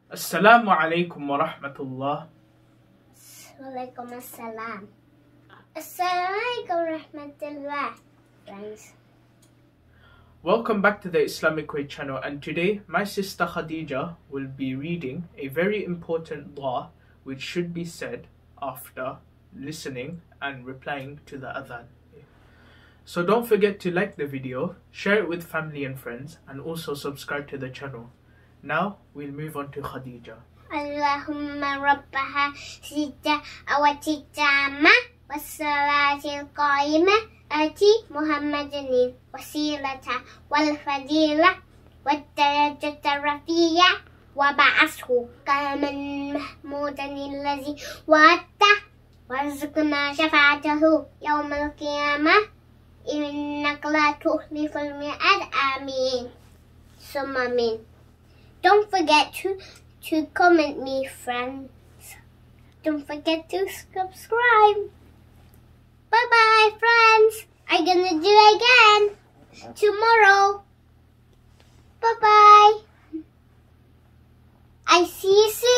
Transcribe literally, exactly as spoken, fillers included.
Assalamu Alaikum wa rahmatullah. Walaikum assalam. Assalamu Alaikum wa rahmatullah. Friends. Welcome back to the Islamic Way channel, and today my sister Khadija will be reading a very important dua which should be said after listening and replying to the azaan. So don't forget to like the video, share it with family and friends, and also subscribe to the channel. Now we'll move on to Khadija. Allahumma rabbaha sita awati tama wassalatil qaima ati Muhammadin wasilata wal fadila wat darajata rafiya wa ba'ashu qaman mahmudan allazi wa'ata warzuqna shafa'atahu yawm al-qiyamah innaka la tukhliful mi'ad. Amin. Summa amin. Don't forget to, to comment me, friends. Don't forget to subscribe. Bye-bye, friends. I'm gonna do it again tomorrow. Bye-bye. I see you soon.